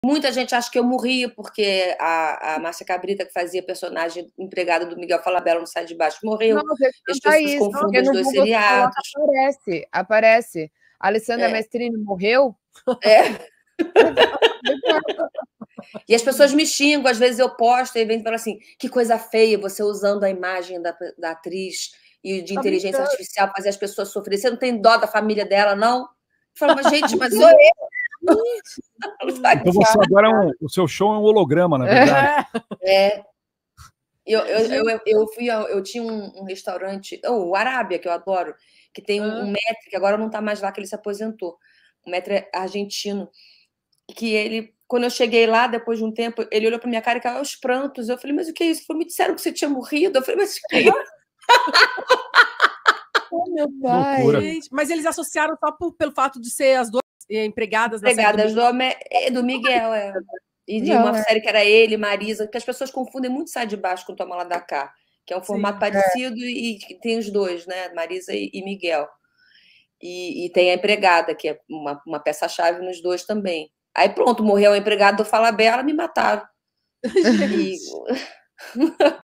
Muita gente acha que eu morri, porque a Márcia Cabrita, que fazia personagem empregada do Miguel Falabella no Sai de Baixo, morreu. Não, você E as canta pessoas isso, porque confundem os no dois Google você coloca, seriados. aparece. A Alessandra É. Mestrini morreu? É. E as pessoas me xingam, às vezes eu posto e vem e falam assim, que coisa feia você usando a imagem da atriz e de inteligência artificial para fazer as pessoas sofrerem. Você não tem dó da família dela, não? Eu falo, mas gente, mas sou eu. Então você agora o seu show é um holograma, na verdade. É. Eu tinha um restaurante, o Arábia, que eu adoro, que tem um maître, que agora não está mais lá, que ele se aposentou. Um maître argentino. Que ele, quando eu cheguei lá, depois de um tempo, ele olhou para minha cara e caiu aos prantos. Eu falei, mas o que é isso? Ele falou, me disseram que você tinha morrido. Eu falei, mas o que é isso? Oh, meu pai. Gente, mas eles associaram só pelo fato de ser as duas empregadas da série do Miguel, é. E de uma série que era ele, Marisa, que as pessoas confundem muito Sai de Baixo com Toma Lá da Cá, que é um formato parecido e tem os dois, né? Marisa e Miguel. E tem a empregada, que é uma peça-chave nos dois também. Aí pronto, morreu a empregada do Falabella, me mataram.